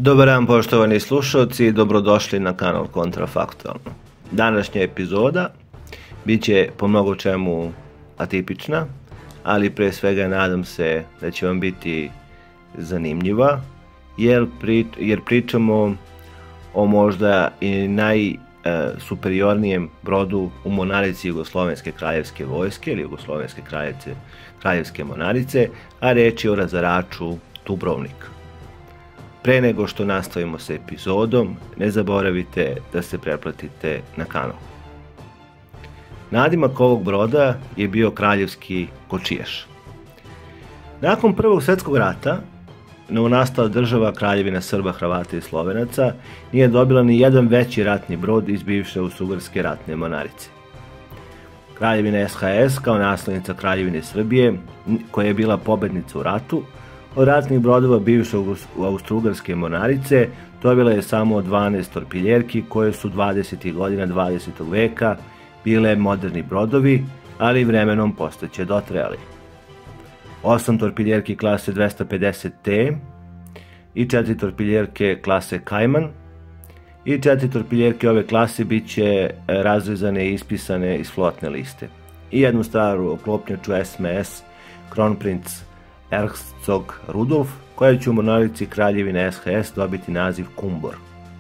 Dobar dan poštovani slušalci, dobrodošli na kanal Kontrafaktualno. Današnja epizoda bit će po mnogo čemu atipična, ali pre svega nadam se da će vam biti zanimljiva, jer pričamo o možda i najsuperiornijem brodu u mornarici Jugoslovenske kraljevske vojske ili Jugoslovenske kraljevske mornarice, a reč je o razaraču Dubrovnik. Pre nego što nastavimo sa epizodom, ne zaboravite da se pretplatite na kanal. Nadimak ovog broda je bio kraljevski kočijaš. Nakon Prvog svjetskog rata, novonastala država Kraljevina Srba, Hrvata i Slovenaca nije dobila ni jedan veći ratni brod iz bivše Austrougarske ratne mornarice. Kraljevina SHS kao naslednica Kraljevine Srbije, koja je bila pobednica u ratu, od ratnih brodova bivše Austrougarske mornarice dobila je samo 12 torpiljerki koje su 20. godina 20. veka bile moderni brodovi, ali vremenom postaće dotrajali. 8 torpiljerki klase 250T i 4 torpiljerke klase Kajman i 4 torpiljerke ove klase bit će razrezane i ispisane iz flotne liste. I jednu staru oklopnjaču SMS Kronprinz Erzog Rudolf, koja će u mornarici Kraljevine SHS dobiti naziv Kumbor.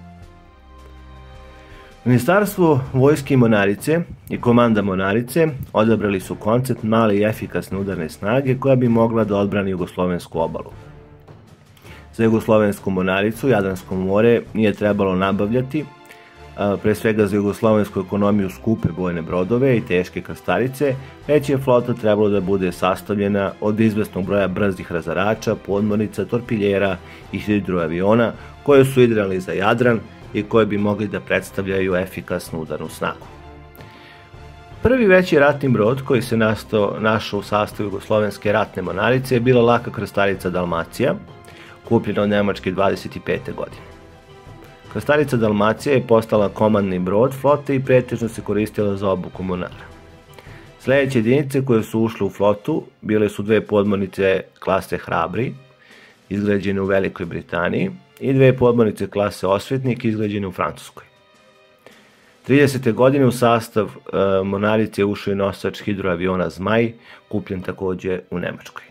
Ministarstvo vojske i mornarice i komanda mornarice odabrali su koncept male i efikasne udarne snage koja bi mogla da odbrani jugoslovensku obalu. Za jugoslovensku mornaricu Jadransko more nije trebalo nabavljati, pre svega za jugoslovensku ekonomiju, skupe bojne brodove i teške krstarice, već je flota trebalo da bude sastavljena od izvesnog broja brzih razarača, podmornica, torpiljera i hidroaviona koje su idealni za Jadran i koje bi mogli da predstavljaju efikasnu udarnu snagu. Prvi veći ratni brod koji se našao u sastavu jugoslovenske ratne mornarice je bila laka krstarica Dalmacija, kupljena od Nemačke 25. godine. Krstarica Dalmacija je postala komandni brod flote i pretežno se koristila za obuku mornara. Sljedeće jedinice koje su ušle u flotu bile su dve podmornice klase Hrabri, izgrađene u Velikoj Britaniji, i dve podmornice klase Osvetnik, izgrađene u Francuskoj. 30. godine u sastav mornarice je ušao i nosač hidroaviona Zmaj, kupljen takođe u Nemačkoj.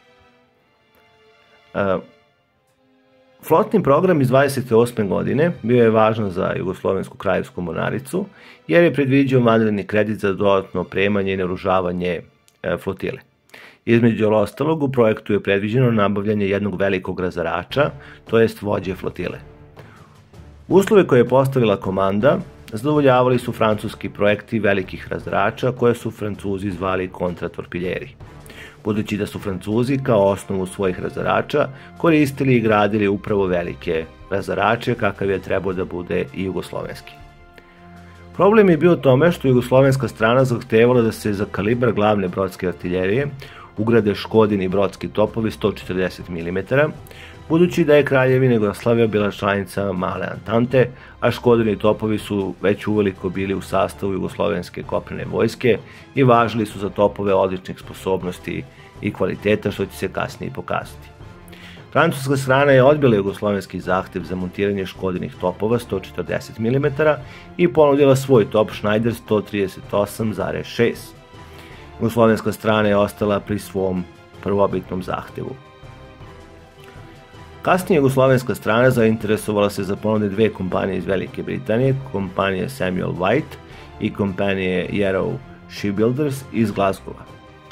Flotni program iz 28. godine bio je važan za Jugoslovensku kraljevsku mornaricu, jer je predviđao vanredni kredit za dodatno opremanje i naoružavanje flotile. Između ostalog, u projektu je predviđeno nabavljanje jednog velikog razarača, to jest vođe flotile. Uslove koje je postavila komanda zadovoljavali su francuski projekti velikih razarača koje su Francuzi zvali kontratorpiljeri, budući da su Francuzi kao osnovu svojih razarača koristili i gradili upravo velike razarače kakav je trebao da bude i jugoslovenski. Problem je bio u tome što jugoslovenska strana zahtevala da se za kalibar glavne brodske artiljerije ugrade Škodini brodski topovi 140 mm, budući da je Kraljevina Jugoslavija bila članica Male Antante, a Škodini topovi su već uveliko bili u sastavu jugoslovenske kopnene vojske i važili su za topove odličnih sposobnosti i kvaliteta, što će se kasnije pokazati. Francuska strana je odbila jugoslovenski zahtev za montiranje Škodinih topova 140 mm i ponudila svoj top Schneider 138,6. Jugoslovenska strana je ostala pri svom prvobitnom zahtevu. Kasnije jugoslovenska strana zainteresovala se za ponude dve kompanije iz Velike Britanije, kompanije Samuel White i kompanije Yarrow Shipbuilders iz Glasgowa.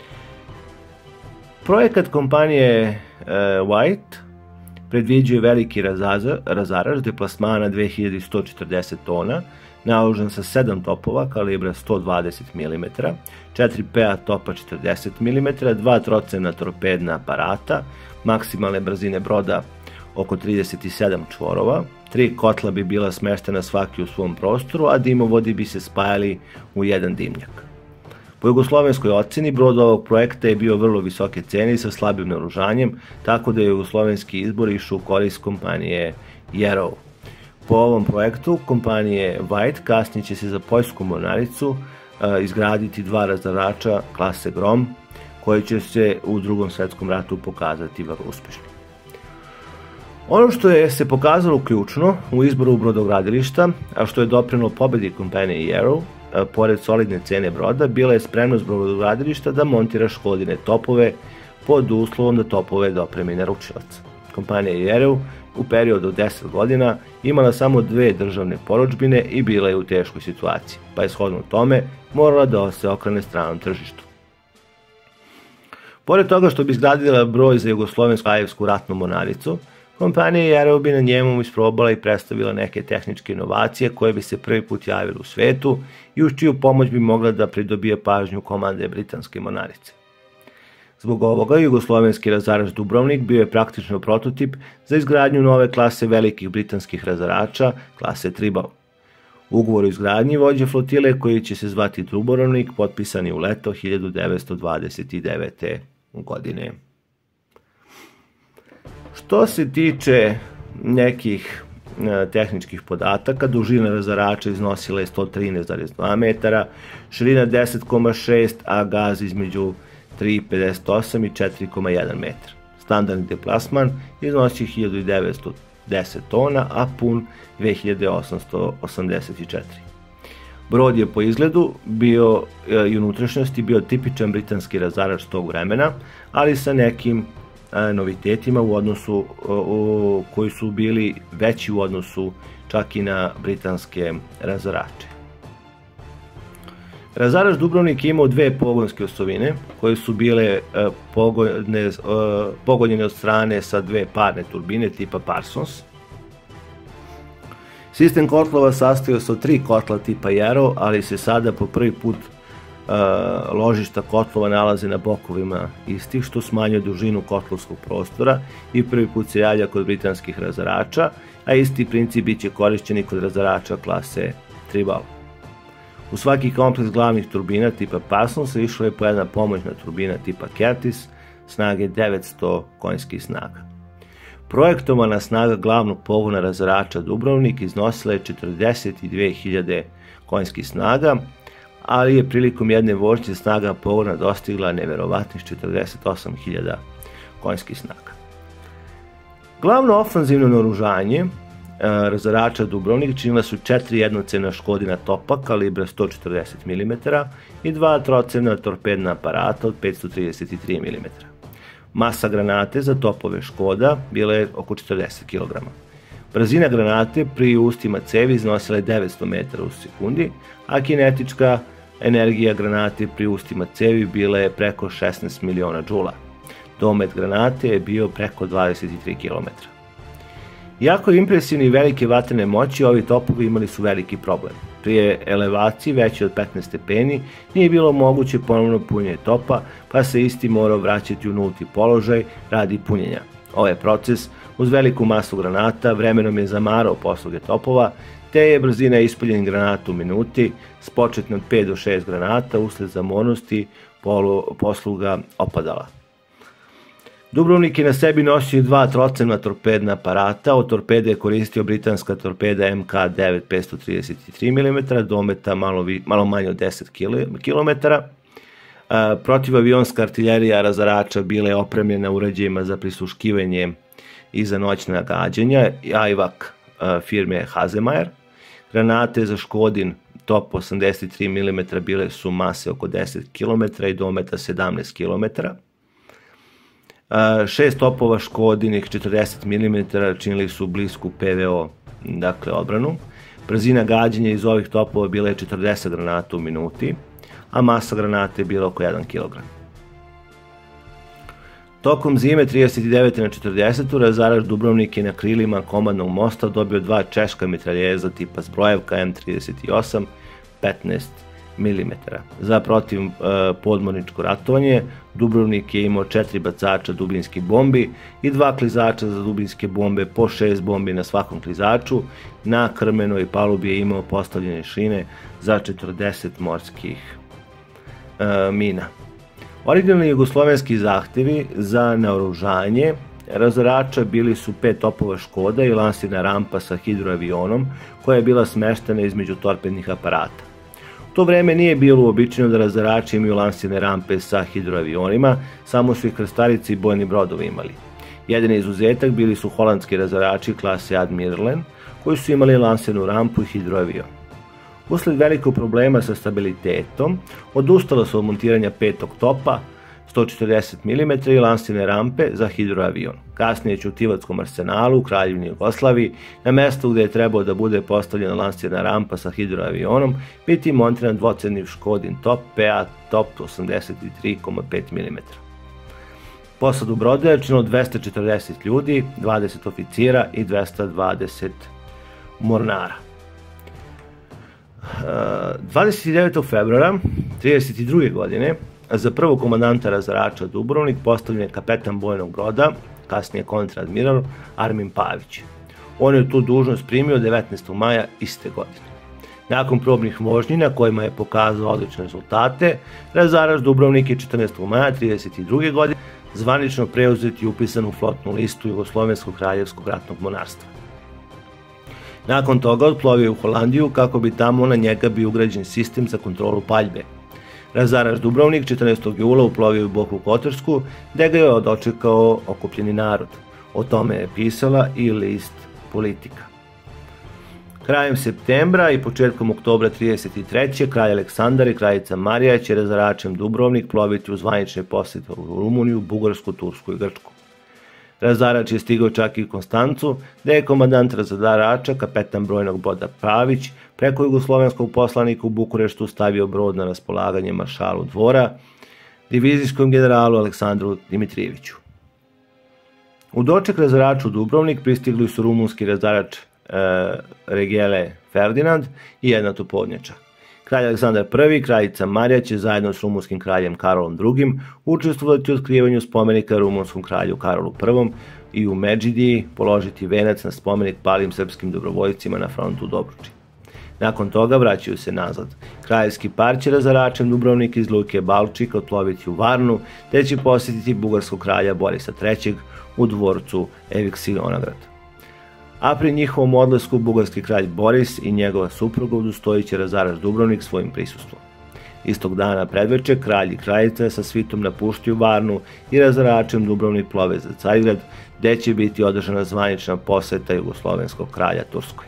Projekat kompanije White predviđuje veliki razarač deplasmana 2140 tona, naoružan sa 7 topova kalibra 120 mm, 4 PA topa 40 mm, 2 trocevna torpedna aparata, maksimalne brzine broda oko 37 čvorova, 3 kotla bi bila smeštena svaki u svom prostoru, a dimovodi bi se spajali u jedan dimnjak. Po jugoslovenskoj oceni, brod ovog projekta je bio vrlo visoke cene i sa slabim naoružanjem, tako da je jugoslovenski izbor išao u korist kompanije Yarrow. Po ovom projektu kompanije White kasnije će se za poljsku mornaricu izgraditi dva razarača klase Grom, koji će se u Drugom svjetskom ratu pokazati vrlo uspešni. Ono što je se pokazalo ključno u izboru brodogradilišta, a što je doprinelo pobedi kompanije Yarrow, pored solidne cene broda, bila je spremnost brodogradilišta da montira Škodine topove pod uslovom da topove dopremi naručilac. Kompanija Yarrow u periodu od 10 godina imala samo 2 državne porudžbine i bila je u teškoj situaciji, pa je shodno tome morala da se okrene stranom tržištu. Pored toga što bi izgradila brod za Jugoslovensku kraljevsku ratnu mornaricu, kompanija Yarrow bi na njemu isprobala i predstavila neke tehničke inovacije koje bi se prvi put javile u svetu i uz čiju pomoć bi mogla da pridobije pažnju komande britanske mornarice. Zbog ovoga, jugoslovenski razarač Dubrovnik bio je praktično prototip za izgradnju nove klase velikih britanskih razarača, klase Tribal. Ugovor o izgradnji vođe flotile koji će se zvati Dubrovnik potpisan je u leto 1929. godine. Što se tiče nekih tehničkih podataka, dužina razarača iznosila je 113,2 metara, širina 10,6, a gaz između 3,58 i 4,1 metar. Standardni deplasman iznosi 1910 tona, a pun 2884. Brod je po izgledu i unutrašnjosti bio tipičan britanski razarač tog vremena, ali sa nekim novitetima u odnosu koji su bili veći u odnosu čak i na britanske razarače. Razarač Dubrovnik je imao 2 pogonske osovine koje su bile pogonjene od strane sa 2 parne turbine tipa Parsons. Sistem kotlova sastojao se od 3 kotla tipa Yarrow, ali se sada po prvi put ložišta kotlova nalaze na bokovima istih, što smanjuje dužinu kotlovskog prostora i prvi put se javlja kod britanskih razarača, a isti princip biće korišćen i kod razarača klase Tribal. U svaki kompleks glavnih turbina tipa Parsons išla je po jedna pomoćna turbina tipa Curtis snage 900 konjskih snaga. Projektovana snaga glavnog pogona razarača Dubrovnik iznosila je 42.000 konjskih snaga, ali je prilikom jedne vožnje snaga pogona dostigla neverovatnih 48.000 konjskih snaga. Glavno ofanzivno naoružanje razarača Dubrovnik činila su 4 jednocevna Škodina topa kalibra 140 mm i 2 trocevna torpedna aparata od 533 mm. Masa granate za topove Škoda bila je oko 40 kg. Brzina granate pri ustima cevi iznosila je 900 metara u sekundi, a kinetička energija granate pri ustima cevi bila je preko 16 miliona džula. Domet granate je bio preko 23 km. Iako impresivni i velike vatrene moći, ovi topovi imali su veliki problem. Prije elevacije veće od 15 stepeni nije bilo moguće ponovno punjenje topa, pa se isti morao vraćati u nulti položaj radi punjenja. Ovaj proces, uz veliku masu granata, vremenom je zamarao posluge topova, te je brzina ispaljenih granata u minuti s početno od 5 do 6 granata usled zamornosti posluga opadala. Dubrovnik je na sebi nosio 2 trocevna torpedna aparata, od torpede je koristio britanska torpeda MK9 533 mm, dometa malo manje od 10 km. Protivavionska artiljerija razarača bila je opremljena uređajima za prisluškivanje i za noćna gađanja, Ajvak firme Hazemeyer. Granate za Škodin top 83 mm bile su mase oko 10 km i dometa 17 km. 6 topova Škodinih 40 mm činili su blisku PVO, dakle odbranu. Brzina gađanja iz ovih topova bila je 40 granata u minuti, a masa granate je bila oko 1 kg. Tokom zime 39. na 40. razarač Dubrovnik je na krilima komandnog mosta dobio 2 češka mitraljeza tipa Zbrojevka M38 15 mm. Za protivpodmorničko ratovanje Dubrovnik je imao 4 bacača dubinskih bombi i 2 klizača za dubinske bombe, po 6 bombi na svakom klizaču. Na krmenoj palubi je imao postavljene šine za 40 morskih mina. Originalni jugoslovenski zahtevi za naoružanje razarača bili su 5 topova Škoda i lansirna rampa sa hidroavionom koja je bila smeštena između torpednih aparata. U to vreme nije bilo uobičajeno da razarači imaju lansirne rampe sa hidroavionima, samo su ih krstarice i bojni brodovi imali. Jedini izuzetak bili su holandski razarači klase Admiralen, koji su imali lansirnu rampu i hidroavion. Usled velikog problema sa stabilitetom, odustalo se od montiranja petog topa 140 mm i lansirne rampe za hidroavion. Kasnije će u Tivatskom arsenalu u Kraljevini Jugoslaviji, na mestu gde je trebao da bude postavljena lansirna rampa sa hidroavionom, biti montiran dvocevni Škodin top PA top 83,5 mm. Posadu broda je činilo 240 ljudi, 20 oficira i 220 mornara. 29. februara 1932. godine za prvog komandanta razarača Dubrovnik postavljen je kapetan bojnog broda, kasnije kontradmiral Armin Pavić. On je tu dužnost primio 19. maja iste godine. Nakon probnih vožnji na kojima je pokazao odlične rezultate, razarač Dubrovnik je 14. maja 1932. godine zvanično preuzet i upisan u flotnu listu Jugoslovenskog kraljevskog ratnog mornarstva. Nakon toga otplovio je u Holandiju kako bi tamo na njega bio ugrađen sistem za kontrolu paljbe. Razarač Dubrovnik 14. jula uplovio u Boku Kotorsku, gde ga je dočekao okupljeni narod. O tome je pisala i list Politika. Krajem septembra i početkom oktobra 1933. kralj Aleksandar i kraljica Marija će razaračem Dubrovnik ploviti u zvanične posete u Rumuniju, Bugarsku, Tursku i Grčku. Razarač je stigao čak i u Konstancu, gde je komandant razarača, kapetan brojnog broda Pavić, preko jugoslovenskog poslanika u Bukureštu stavio brod na raspolaganje maršalu dvora, divizijskom generalu Aleksandru Dimitrijeviću. U doček razaraču Dubrovnik pristigli su rumunski razarač Regele Ferdinand i jedna topovnjača. Kralj Aleksandar I, kraljica Marija će zajedno s rumunskim kraljem Karolom II učestvovati u otkrivanju spomenika rumunskom kralju Karolu I i u Medžidiji položiti venac na spomenik palim srpskim dobrovoljcima na frontu u Dobruči. Nakon toga vraćaju se nazad. Kraljevski par će razaračem Dubrovnik iz luke Balčik otploviti u Varnu, te će posjetiti bugarskog kralja Borisa III u dvorcu Evksinoograd. A pri njihovom odlasku bugarski kralj Boris i njegova supruga udostojit će razarač Dubrovnik svojim prisustvom. Istog dana predveče kralj i kraljica sa svitom napuštaju Varnu i razaračem Dubrovnik plove za Carigrad, gde će biti održana zvanična poseta jugoslovenskog kralja Turskoj.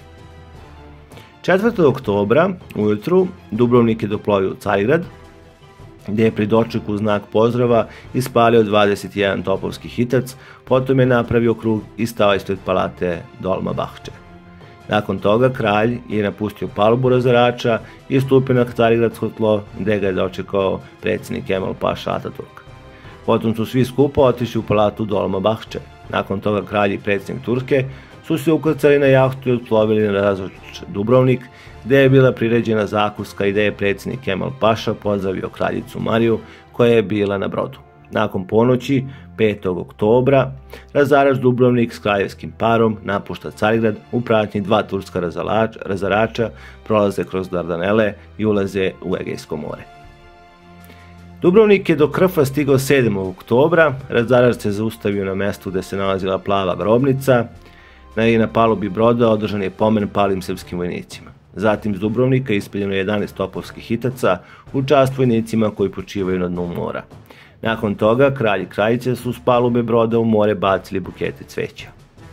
4. oktobra ujutru Dubrovnik je doplovio u Carigrad, gde je pri dočeku u znak pozdrava ispalio 21 topovski hitac, potom je napravio krug i stao ispred palate Dolma Bahče. Nakon toga kralj je napustio palubu razarača i stupio na carigradsko tlo, gde ga je dočekao predsjednik Kemal Paša Ataturk. Potom su svi skupo otišli u palatu Dolma Bahče. Nakon toga kralj i predsjednik Turske su se ukrcali na jahtu i otplovili na razarač Dubrovnik, gde je bila priređena zakuska i gde je predsjednik Kemal Paša pozdravio kraljicu Mariju koja je bila na brodu. Nakon ponoći, 5. oktobra, razarač Dubrovnik s kraljevskim parom napušta Carigrad u pratnji dva turska razarača, prolaze kroz Dardanele i ulaze u Egejsko more. Dubrovnik je do Krfa stigao 7. oktobra, razarač se zaustavio na mestu gde se nalazila plava grobnica i na palubi broda održan je pomen palim srpskim vojnicima. Zatim s Dubrovnika ispeljeno 11 topovskih hitaca u čast vojnicima koji počivaju na dnu mora. Nakon toga kralj i kraljica su s palube broda u more bacili bukete cveća.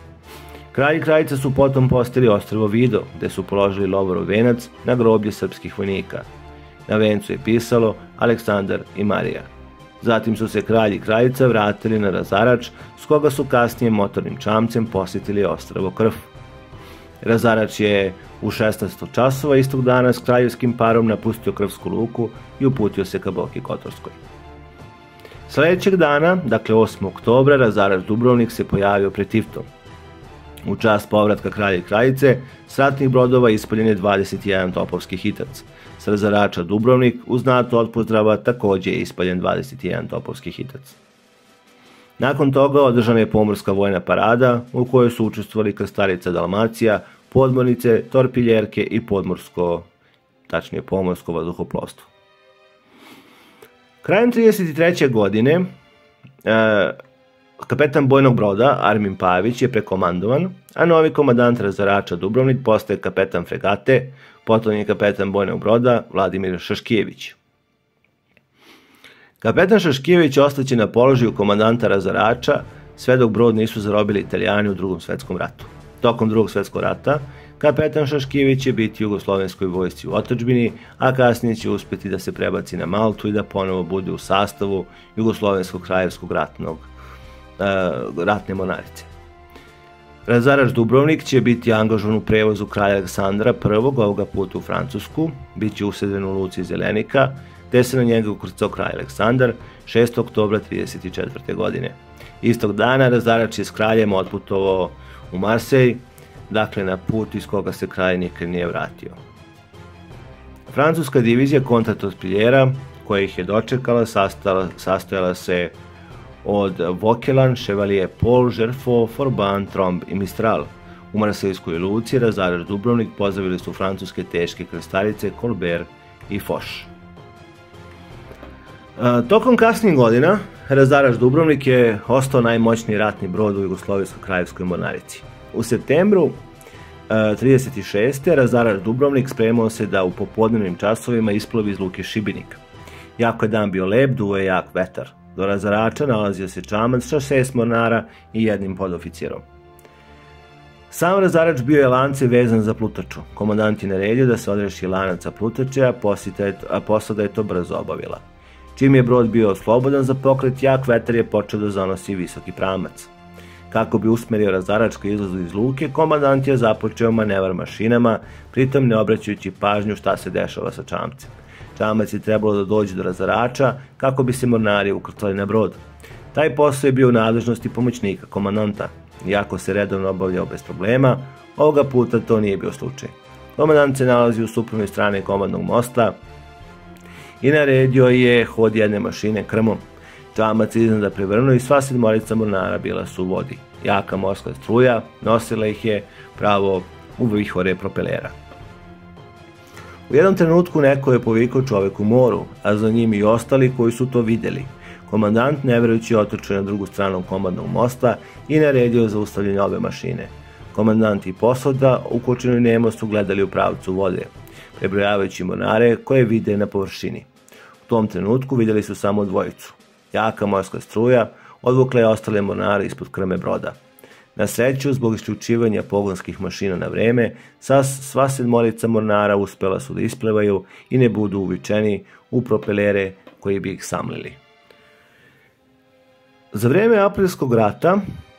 Kralj i kraljica su potom posjetili ostrvo Vido, gde su položili lovorov venac na groblje srpskih vojnika. Na vencu je pisalo Aleksandar i Marija. Zatim su se kralj i kraljica vratili na razarač, s koga su kasnije motornim čamcem posjetili ostrvo Krf. Razarač je u 16 časova istog dana s kraljevskim parom napustio Krfsku luku i uputio se ka Boki Kotorskoj. Sljedećeg dana, dakle 8. oktobra, razarač Dubrovnik se pojavio pred Tiftom. U čast povratka kralja i kraljice, s ratnih brodova ispaljen je 21 topovski hitac. S razarača Dubrovnik uz znatu od pozdrava također je ispaljen 21 topovski hitac. Nakon toga održana je pomorska vojna parada u kojoj su učestvovali krstarica Dalmacija, podmornice, torpiljerke i pomorsko vazduhoplovstvo. Krajem 1933. godine kapetan bojnog broda Armin Pavić je prekomandovan, a novi komandant razarača Dubrovnik postaje kapetan fregate, potom je kapetan bojnog broda Vladimir Šaškijević. Kapetan Šaškijević ostaće na položaju komandanta razarača sve dok brod nisu zarobili Italijani u Drugom svetskom ratu. Tokom Drugog svetskog rata, kapetan Šaškijević će biti u jugoslovenskoj vojsci u otadžbini, a kasnije će uspjeti da se prebaci na Maltu i da ponovo bude u sastavu Jugoslovenskog kraljevskog ratne mornarice. Razarač Dubrovnik će biti angažovan u prevozu kralja Aleksandra I, ovoga puta u Francusku, bit će usedren u luci Zelenika, te se na njega ukrcao kralj Aleksandar 6. oktobra 1934. godine. Istog dana razarač je s kraljem otputovao u Marsej, dakle na put iz koga se kralj nikad nije vratio. Francuska divizija kontratorpiljera koja ih je dočekala sastojala se od Vauquelin, Chevalier Paul, Gerfaut, Forbin, Trombe i Mistral. U Marsejskoj luci razarač Dubrovnik pozdravili su francuske teške krstarice Colbert i Foch. Tokom kasnijih godina razarač Dubrovnik je ostao najmoćniji ratni brod u Jugoslovenskoj kraljevskoj mornarici. U septembru 1936. razarač Dubrovnik spremao se da u popodnevnim časovima isplovi iz luke Šibenik. Jako je dan bio lep, duo je jak vetar. Do razarača nalazio se čamac sa 6 mornara i jednim podoficijerom. Sam razarač bio je lance vezan za plutaču. Komandant je naredio da se odreši lanaca plutače, a posada je to brzo obavila. Čim je brod bio slobodan za pokret, jak vetar je počeo da zanosi visoki pramac. Kako bi usmerio razarač ka izlazu iz luke, komandant je započeo manevar mašinama, pritom ne obraćajući pažnju šta se dešava sa čamcem. Čamac je trebalo da dođe do razarača kako bi se mornari ukrcali na brod. Taj posao je bio u nadležnosti pomoćnika komandanta. Iako se redovno obavljao bez problema, ovoga puta to nije bio slučaj. Komandant se nalazi u suprotnoj strani komandnog mosta i naredio je hod jedne mašine krmom. Čamac je iznada prevrnuo i sva 7 mornara bila su u vodi. Jaka morska struja nosila ih je pravo u vihore propelera. U jednom trenutku neko je povikao čovek u moru, a za njim i ostali koji su to videli. Komandant, ne verujući, otrčao na drugu stranu komandnog mosta i naredio zaustavljanje ove mašine. Komandant i posada ukočeni nemo su gledali u pravcu vode, prebrojavajući mornare koje vide na površini. U tom trenutku vidjeli su samo dvojicu. Jaka morska struja odvukla je ostale mornare ispod krme broda. Na sreću, zbog isključivanja pogonskih mašina na vreme, sva 7 mornara uspela su da isplevaju i ne budu uvičeni u propelere koji bi ih samlili. Za vreme aprilskog rata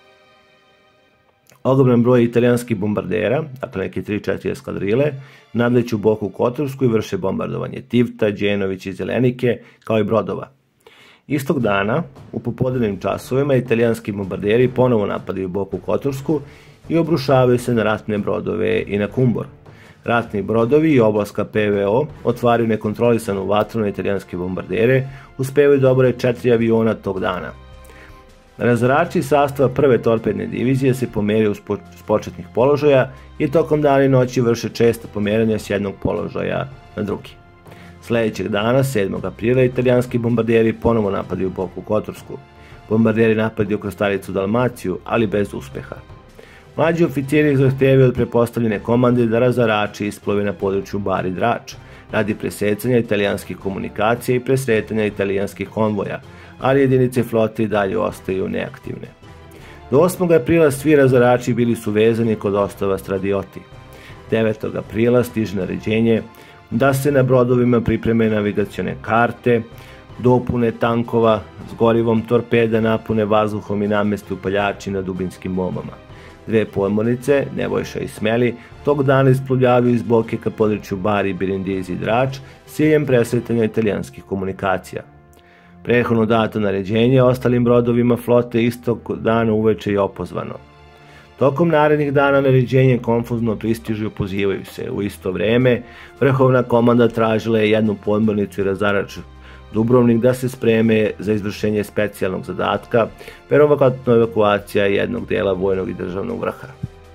ogroman broj italijanskih bombardera, dakle neke 3-4 eskadrile, nadleću Boku Kotorsku i vrše bombardovanje Tivta, Đenovića i Zelenike, kao i brodova. Istog dana, u popodnevnim časovima, italijanski bombarderi ponovo napadaju Boku Kotorsku i obrušavaju se na ratne brodove i na Kumbor. Ratni brodovi i oblaska PVO otvaraju nekontrolisanu vatru na italijanske bombardere, uspevaju da obore 4 aviona tog dana. Razarači sastava prve torpedne divizije se pomeraju s početnih položaja i tokom dana i noći vrše česta pomeranja s jednog položaja na drugi. Sljedećeg dana, 7. aprila, italijanski bombarderi ponovo napadaju Boku Kotorsku. Bombarderi napadaju krstaricu Dalmaciju, ali bez uspeha. Mlađi oficiri zahtevaju od prepostavljene komande da razarači isplove na području Bar i Drač, radi presecanja italijanskih komunikacija i presretanja italijanskih konvoja, ali jedinice flote i dalje ostaju neaktivne. Do 8. aprila svi razarači bili su vezani kod ostava Stradioti. 9. aprila stiže naređenje da se na brodovima pripreme navigacione karte, dopune tankova s gorivom, torpeda napune vazduhom i nameste upaljači na dubinskim bombama. 2 podmornice, Nebojša i Smeli, tog dana isplovljavaju iz Boke ka području Bari, Birindiz i Drač s ciljem presretanja italijanskih komunikacija. Prethodno dato naređenje ostalim brodovima flote istog dana uveče je opozvano. Tokom narednih dana naređenje konfuzno pristižu i pozivaju se. U isto vreme, vrhovna komanda tražila je jednu podmornicu i razarač Dubrovnik da se spreme za izvršenje specijalnog zadatka, verovatno evakuacija jednog dela vojnog i državnog vrha.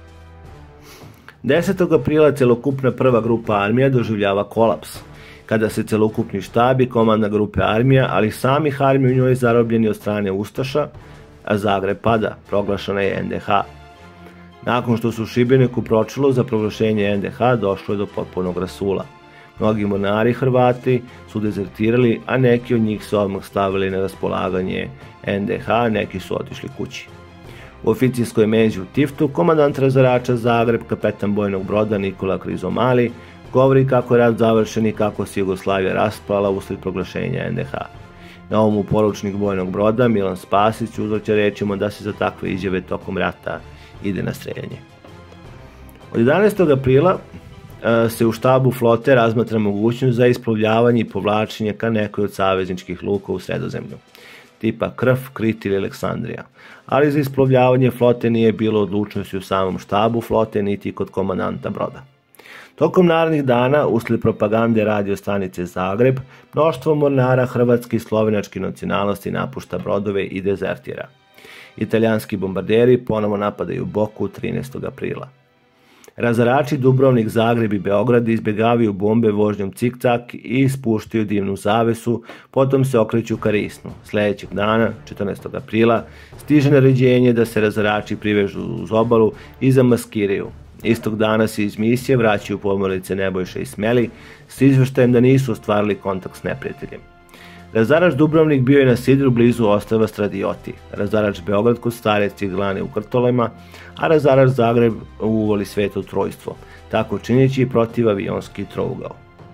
10. aprila celokupna prva grupa armija doživljava kolaps, kada se celokupni štab i komandna grupe armija, ali samih armija u njoj zarobljeni od strane Ustaša, a Zagreb pada, proglašena je NDH. Nakon što su u Šibeniku pročilo za proglašenje NDH, došlo je do potpunog rasula. Mnogi mornari Hrvati su dezertirali, a neki od njih su odmah stavili na raspolaganje NDH, neki su otišli kući. U oficirskoj menzi u Tiftu, komandant razarača Zagreb, kapetan bojnog broda Nikola Krizomali, govori kako je rat završen i kako se Jugoslavija raspala usled proglašenja NDH. Na ovom poručnik bojnog broda Milan Spasić uzvraća rečima da se za takve izjave tokom rata ide na streljanje. Od 11. aprila se u štabu flote razmatra mogućnost za isplovljavanje i povlačenje ka nekoj od savezničkih luka u Sredozemlju, tipa Krf, Krit ili Aleksandrija, ali za isplovljavanje flote nije bilo odlučnosti u samom štabu flote niti kod komandanta broda. Tokom narednih dana, usled propagande radio stanice Zagreb, mnoštvo mornara hrvatske i slovenačke nacionalnosti napušta brodove i dezertira. Italijanski bombarderi ponovo napadaju Boku 13. aprila. Razarači Dubrovnik, Zagreb i Beograd izbjegavaju bombe vožnjom cik-cak i spuštaju dimnu zavesu, potom se okreću ka Risnu. Sljedećeg dana, 14. aprila, stiže naređenje da se razarači privežu uz obalu i zamaskiraju. Istog dana se iz misije vraćaju podmornice Nebojša i Smeli s izveštajem da nisu ostvarili kontakt s neprijateljem. Razarač Dubrovnik bio je na sidru blizu ostrva Stradioti, razarač Beograd kod stare ciglane u Krtolema, a razarač Zagreb u uvali Sveto Trojstvo, tako činjeći i protivavionski trougao.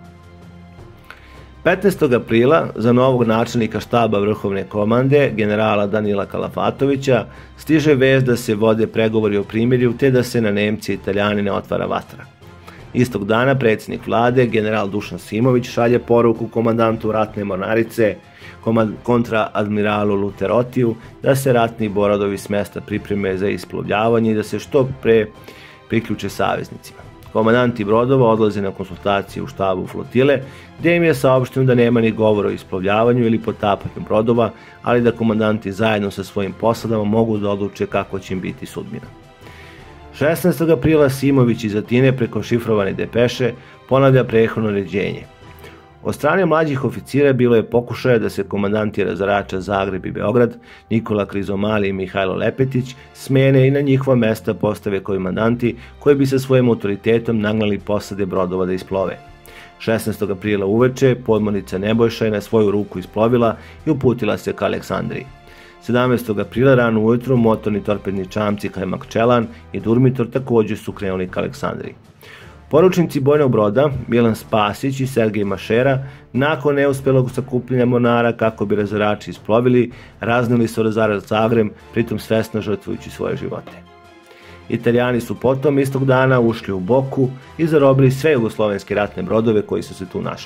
15. aprila za novog načelnika štaba vrhovne komande, generala Danila Kalafatovića, stiže vest da se vode pregovori o primirju te da se na Nemci i Italijani ne otvara vatra. Istog dana predsjednik vlade, general Dušan Simović, šalje poruku komandantu ratne mornarice, kontraadmiralu Luterotiju, da se ratni brodovi s mesta pripreme za isplovljavanje i da se što pre priključe saveznicima. Komandanti brodova odlaze na konsultacije u štabu flotile, gdje im je saopšteno da nema ni govora o isplovljavanju ili potapanju brodova, ali da komandanti zajedno sa svojim posadama mogu da odluče kako će im biti sudbina. 16. aprila Simović iz Atine preko šifrovane depeše ponavlja prethodno naređenje. Od strane mlađih oficira bilo je pokušaja da se komandanti razarača Zagreb i Beograd, Nikola Krizomali i Mihajlo Lepetić, smene i na njihova mesta postave komandanti koji bi sa svojim autoritetom nagnali posade brodova da isplove. 16. aprila uveče podmornica Nebojša je na svoju ruku isplovila i uputila se ka Aleksandriji. 17. aprila rano ujutru motorni torpedni čamci Kajmak Čelan i Durmitor također su krenuli ka Aleksandriji. Poručnici bojnog broda Milan Spasić i Sergej Mašera, nakon neuspelog sakupljanja mornara kako bi razarači isplovili, raznili su razarač Zagreb, pritom svesno žrtvujući svoje živote. Italijani su potom istog dana ušli u Boku i zarobili sve jugoslovenske ratne brodove koji su se tu našli.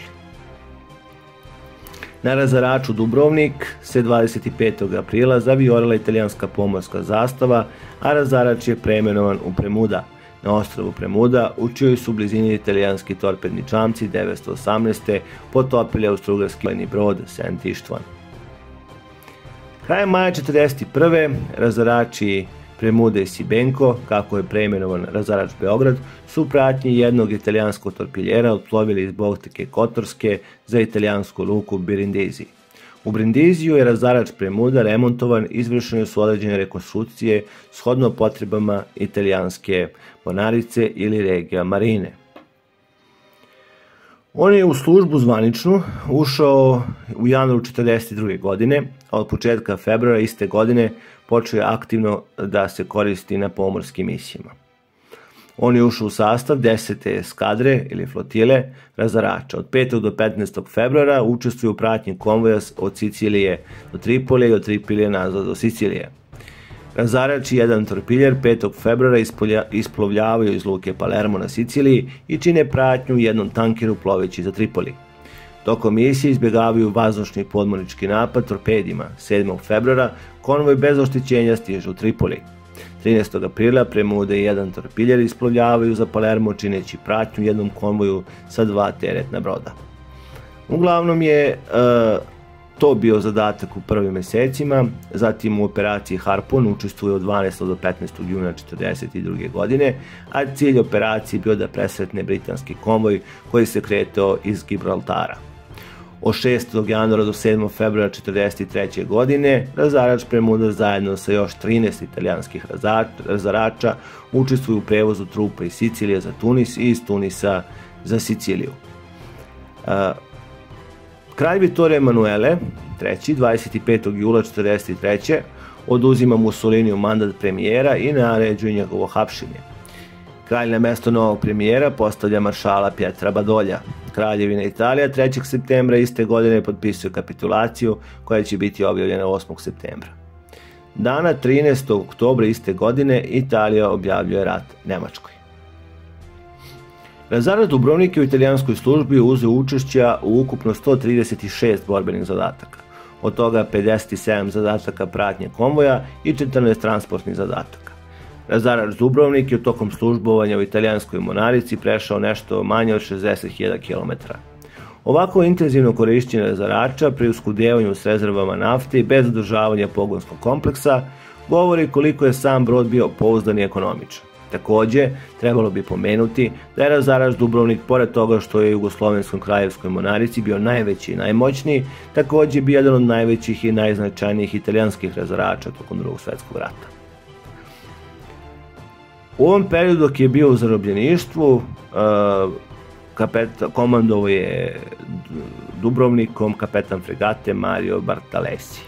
Na razaraču Dubrovnik se 25. aprila zavijorila italijanska pomorska zastava, a razarač je preimenovan u Premuda. Na ostrvu Premuda u čijoj su blizini italijanski torpedni čamci 918. potopili austrougarski vojni brod Saint Istvan. Krajem maja 1941. razarači Premuda i Sibenko, kako je preimenovan razarač Beograd, su u pratnji jednog italijanskog torpiljera otplovili iz Bohtike Kotorske za italijansku luku Brindisi. U Brindiziju je razarač Premuda remontovan, izvršene su određene rekonstrukcije shodno potrebama italijanske mornarice ili regija marine. On je u službu zvaničnu ušao u januaru 1942. godine, a od početka februara iste godine počeo je aktivno da se koristi na pomorskim misijama. On je ušao u sastav 10. eskadre ili flotile razarača. Od 5. do 15. februara učestvuje u pratnji konvoja od Sicilije do Tripolija i od Tripolija nazad do Sicilije. Razarač i jedan torpiljer 5. februara isplovljavaju iz luke Palermo na Siciliji i čine pratnju jednom tankeru ploveći za Tripoli. Tokom misije izbjegavaju vazdušni podmornički napad torpedima. 7. februara konvoj bez oštećenja stiže u Tripoli. 13. aprila Premuda i jedan torpiljer isplovljavaju za Palermo čineći pratnju jednom konvoju sa 2 teretna broda. Uglavnom je to bio zadatak u prvim mesecima, zatim u operaciji Harpun učestvuje od 12. do 15. juna 1942. godine, a cilj operacije bio da presretne britanski konvoj koji se kretao iz Gibraltara. Od 6. januara do 7. februara 1943. godine razarač Premuda zajedno sa još 13 italijanskih razarača učestvuju u prevozu trupa iz Sicilije za Tunis i iz Tunisa za Siciliju. Kralj Vittorio Emanuele III. 25. jula 1943. oduzima Mussoliniju mandat premijera i naređuje njegovo hapšenje. Kralj na mesto novog premijera postavlja maršala Pietra Badolja. Kraljevina Italija 3. septembra iste godine potpisuje kapitulaciju koja će biti objavljena 8. septembra. Dana 13. oktobra iste godine Italija objavljuje rat Nemačkoj. Razarac Dubrovnik je u italijanskoj službi uzeo učešća u ukupno 136 borbenih zadataka, od toga 57 zadataka pratnje konvoja i 14 transportnih zadataka. Razarac Dubrovnik je tokom službovanja u italijanskoj mornarici prešao nešto manje od 60.000 km. Ovako intenzivno korišćenje razarača pri uskudijevanju s rezervama nafte i bez održavanja pogonskog kompleksa govori koliko je sam brod bio pouzdan i ekonomičan. Takođe, trebalo bi pomenuti da je razarač Dubrovnik, pored toga što je u Jugoslovenskom kraljevskoj mornarici bio najveći i najmoćniji, takođe bio jedan od najvećih i najznačajnijih italijanskih razarača tokom Drugog svjetskog rata. U ovom periodu dok je bio u zarobljeništvu, komandovao je Dubrovnikom kapetan fregate Mario Bartalesi.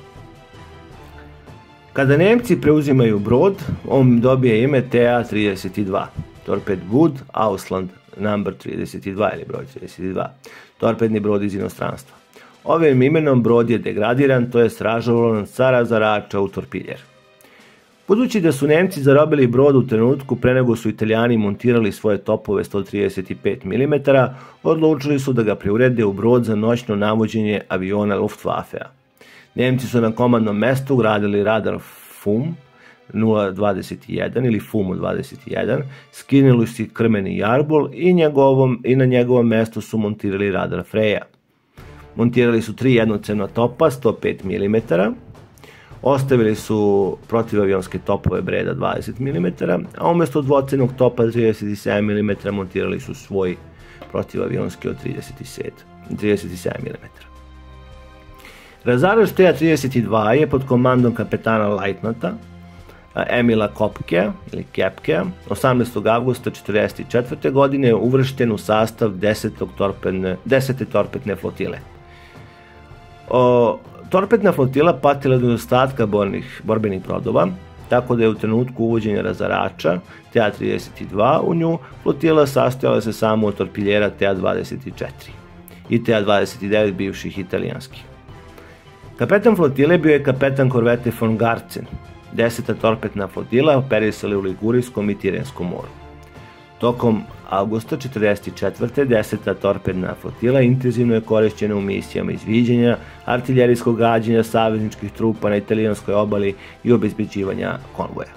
Kada Nemci preuzimaju brod, on dobije ime TA-32, Torped Good Ausland number 32 ili broj 32, torpedni brod iz inostranstva. Ovim imenom brod je degradiran, to je ražalovan sa razarača u torpiljer. Budući da su Nemci zarobili brod u trenutku pre nego su Italijani montirali svoje topove 135 mm, odlučili su da ga preurede u brod za noćno navođenje aviona Luftwaffea. Nemci su na komandnom mestu gradili radar FUM 021 ili FUM 21, skinuli su krmeni jarbol i na njegovom mestu su montirali radar Freja. Montirali su 3 jednocevna topa 105 mm, ostavili su protivavionske topove breda 20 mm, a umjesto dvocevnog topa 37 mm montirali su svoj protivavionski od 37 mm. Razarač TA-32 je pod komandom kapetana lajtnanta Emila Kopkea ili Kepkea 18. avgusta 1944. godine uvršten u sastav 10. torpedne flotile. Torpedna flotila patila od nedostatka borbenih brodova, tako da je u trenutku uvođenja razarača TA-32 u nju flotila sastojala se samo od torpiljera TA-24 i TA-29 bivših italijanskih. Kapetan flotile bio je kapetan korvete von Gartzen. 10. torpedna flotila operisala u Ligurijskom i Tirenskom moru. Tokom avgusta 1944. 10. torpedna flotila intenzivno je korišćena u misijama izviđanja, artiljerijskog gađanja savezničkih trupa na italijanskoj obali i obezbeđivanja konvoja.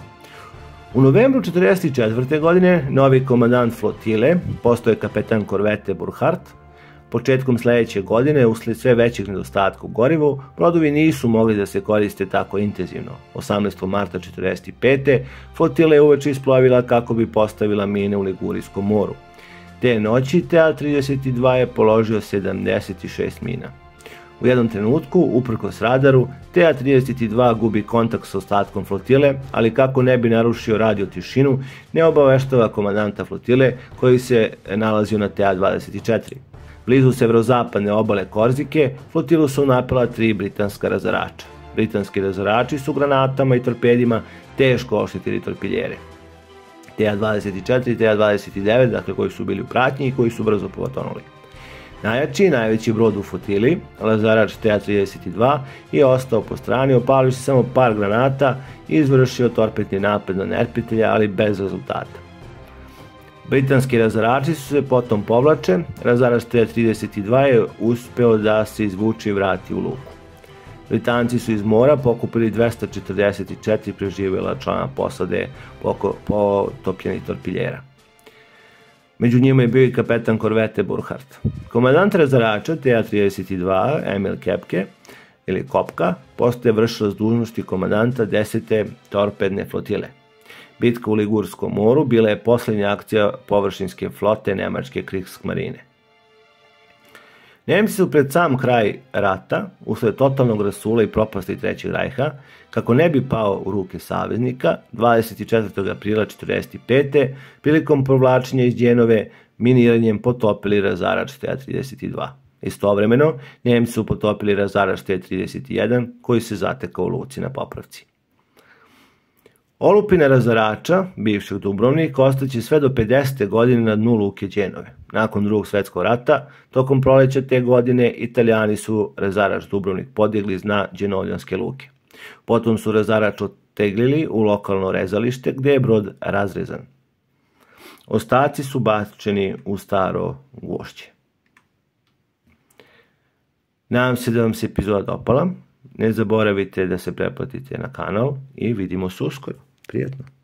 U novembru 1944. godine novi komandant flotile postao je kapetan korvete Burkhardt. Početkom sledeće godine, usled sve većeg nedostatka u gorivu, brodovi nisu mogli da se koriste tako intenzivno. 18. marta 1945. flotila je uveče isplovila kako bi postavila mine u Ligurijskom moru. Te noći TA-32 je položio 76 mina. U jednom trenutku, uprkos radaru, TA-32 gubi kontakt s ostatkom flotile, ali kako ne bi narušio radio tišinu, ne obaveštava komandanta flotile koji se nalazio na TA-24. Blizu severozapadne obale Korzike flotilu su napala 3 britanska razarača. Britanski razarači su granatama i torpedima teško oštetili torpiljere. TA-24 i TA-29, dakle koji su bili u pratnji i koji su brzo potonuli. Najveći brod u flotili, razarač TA-32, je ostao po strani, opalio se samo par granata i izvršio torpedni napad na neprijatelja, ali bez rezultata. Britanski razarači su se potom povlače, razarač TA-32 je uspeo da se izvuče i vrati u luku. Britanci su iz mora pokupili 244 preživjela člana posade potopljenih torpiljera. Među njima je bio i kapetan korvete Burkhardt. Komandant razarača TA-32 Emil Kepke ili Kopka postaje vršilac dužnosti komandanta 10. torpedne flotile. Bitka u Ligurskom moru bila je posljednja akcija površinske flote nemačke Kriegsmarine. Nemci su pred sam kraj rata, usled totalnog rasula i propasti Trećeg rajha, kako ne bi pao u ruke saveznika, 24. aprila 1945. prilikom povlačenja iz Đenove miniranjem potopili razarač TA-32. Istovremeno, Nemci su potopili razarač TA-31 koji se zatekao u luci na popravci. Olupine razarača, bivšeg Dubrovnika, ostaće sve do 50. godine na dnu luke Đenove. Nakon drugog svjetskog rata, tokom proleća te godine, Italijani su razarač Dubrovnik podigli iz dna Đenovljanske luke. Potom su razarač oteglili u lokalno rezalište gdje je brod razrezan. Ostaci su bačeni u staro gvožđe. Nadam se da vam se epizoda dopala. Ne zaboravite da se pretplatite na kanal i vidimo se uskoro. Prijetno!